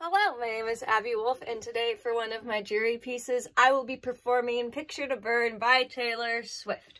Hello, my name is Abby Wolf, and today for one of my jury pieces, I will be performing Picture to Burn by Taylor Swift.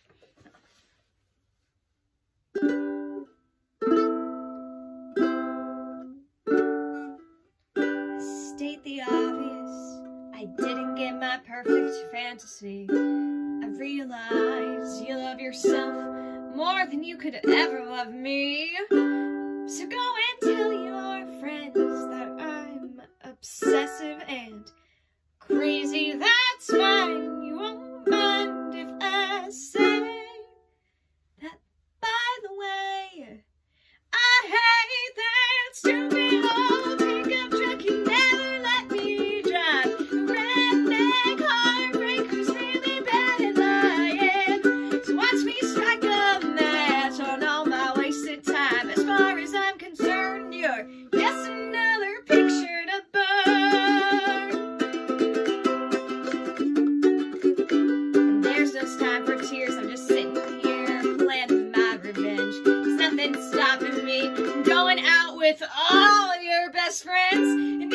State the obvious, I didn't get my perfect fantasy. I realize you love yourself more than you could ever love me. So go and tell your friends that I'm obsessive and crazy. That's fine, you won't mind if I say that. By the way, I hate that stupid old pickup truck you never let me drive. Redneck heartbreaker's really bad at lying. So watch me strike a match on all my wasted time. As far as I'm concerned, you're just another picture to burn. And there's no time for tears, I'm just sitting here planning my revenge. There's nothing stopping me from going out with all of your best friends.